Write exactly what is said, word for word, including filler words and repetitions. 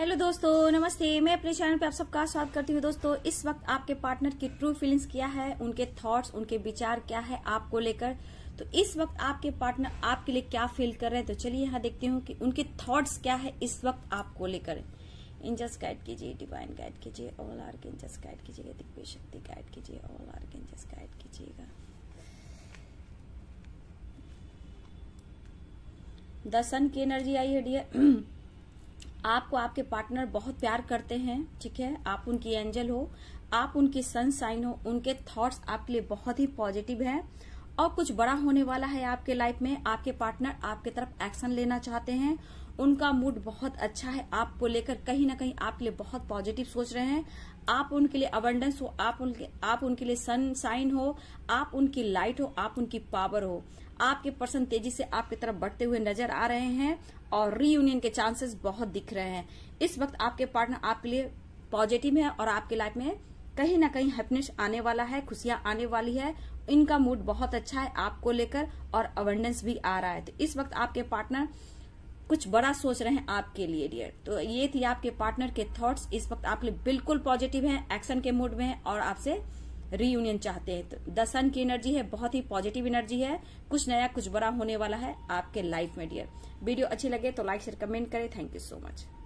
Hello दोस्तों, नमस्ते। मैं अपने चैनल पे आप सबका स्वागत करती हूँ। दोस्तों, इस वक्त आपके पार्टनर की ट्रू फीलिंग्स क्या है, उनके थॉट्स, उनके विचार क्या है आपको लेकर। तो इस वक्त आपके पार्टनर आपके लिए क्या फील कर रहे हैं, तो चलिए यहाँ देखती हूँ कि उनके थॉट्स क्या है इस वक्त आपको लेकर। एंजल्स गाइड कीजिए, डिवाइन गाइड कीजिए, ऑल आर्कएंजल्स गाइड कीजिएगा, दिव्य शक्ति गाइड कीजिए, ऑल आर्कएंजल्स गाइड कीजिएगा। द सन की एनर्जी आई है डियर। आपको आपके पार्टनर बहुत प्यार करते हैं, ठीक है। आप उनकी एंजल हो, आप उनकी सनशाइन हो। उनके थॉट्स आपके लिए बहुत ही पॉजिटिव हैं और कुछ बड़ा होने वाला है आपके लाइफ में। आपके पार्टनर आपके तरफ एक्शन लेना चाहते हैं। उनका मूड बहुत अच्छा है आपको लेकर, कहीं ना कहीं आपके लिए बहुत पॉजिटिव सोच रहे हैं। आप उनके लिए अबंडेंस हो, आप उनके आप उनके लिए सनशाइन हो, आप उनकी लाइट हो, आप उनकी पावर हो। आपके पर्सन तेजी से आपकी तरफ बढ़ते हुए नजर आ रहे हैं और रीयूनियन के चांसेस बहुत दिख रहे हैं। इस वक्त आपके पार्टनर आपके लिए पॉजिटिव है और आपके लाइफ में कहीं ना कहीं हैप्पीनेस आने वाला है, खुशियां आने वाली है। इनका मूड बहुत अच्छा है आपको लेकर और अबंडेंस भी आ रहा है। तो इस वक्त आपके पार्टनर कुछ बड़ा सोच रहे हैं आपके लिए डियर। तो ये थी आपके पार्टनर के थॉट्स। इस वक्त आपके लिए बिल्कुल पॉजिटिव हैं, एक्शन के मूड में हैं और आपसे रीयूनियन चाहते हैं। तो द सन की एनर्जी है, बहुत ही पॉजिटिव एनर्जी है। कुछ नया, कुछ बड़ा होने वाला है आपके लाइफ में डियर। वीडियो अच्छी लगे तो लाइक शेयर कमेंट करें। Thank you so much.